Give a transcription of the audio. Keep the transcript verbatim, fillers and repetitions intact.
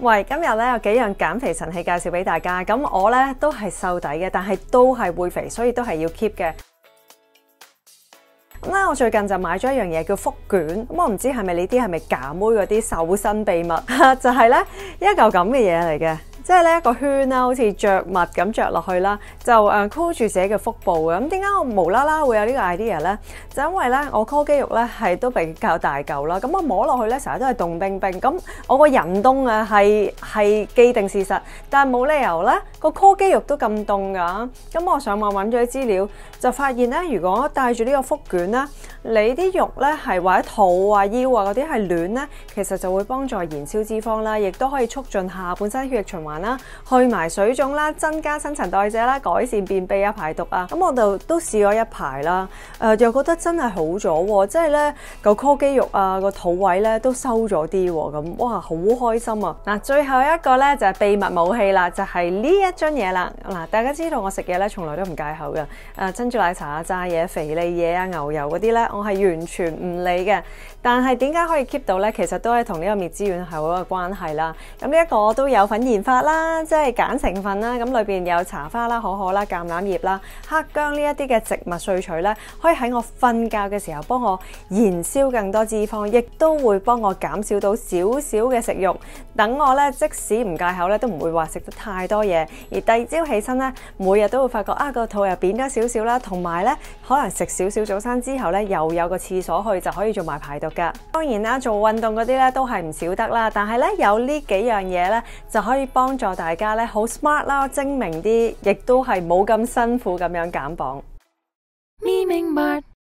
喂，今日咧有幾樣減肥神器介紹俾大家。咁我咧都係瘦底嘅，但係都係會肥，所以都係要 keep 嘅。咁咧，我最近就買咗一樣嘢叫腹卷。咁我唔知係咪呢啲係咪假妹嗰啲瘦身秘密，就係咧一嚿咁嘅嘢嚟嘅。即係咧一個圈啦，好似着襪咁着落去啦，就誒箍住自己嘅腹部嘅。咁點解我無啦啦會有呢個 idea 咧？就因為咧我 core 肌肉咧係都比較大嚿啦，咁我摸落去咧成日都係凍冰冰。咁我個人凍啊係係既定事實，但係冇理由咧個 core 肌肉都咁凍㗎。咁我上網揾咗啲資料，就發現咧如果戴住呢個腹卷咧，你啲肉咧係或者肚啊腰啊嗰啲係暖咧，其實就會幫助燃燒脂肪啦，亦都可以促進下半身血液循環啦，去埋水腫啦，增加新陳代謝啦，改善便秘啊、排毒啊。咁我就都試過一排啦，誒、呃、又覺得真係好咗喎，即係咧個 core 肌肉啊個肚位咧都收咗啲喎，咁哇好開心啊！嗱，最後一個咧就係、是、秘密武器啦，就係、是、呢一樽嘢啦。嗱，大家知道我食嘢咧從來都唔戒口嘅，誒、呃、珍珠奶茶啊、炸嘢、肥膩嘢啊、牛油嗰啲咧，我係完全唔理嘅。但係點解可以 keep 到咧？其實都係同呢個滅脂丸係好有關係啦。咁呢一個我都有份研發啦，即係揀成分啦。咁裏邊有茶花啦、可可啦、橄欖葉啦、黑薑呢一啲嘅植物萃取咧，可以喺我瞓覺嘅時候幫我燃燒更多脂肪，亦都會幫我減少到少少嘅食慾。等我咧即使唔戒口咧，都唔會話食得太多嘢。而第二朝起身咧，每日都會發覺啊個肚又扁咗少少啦，同埋咧可能食少少早餐之後咧，又有個廁所去就可以做埋排毒㗎。當然啦，做運動嗰啲咧都係唔少得啦，但係咧有呢幾樣嘢咧就可以幫助大家咧好 smart 啦、精明啲，亦都係冇咁辛苦咁樣減磅。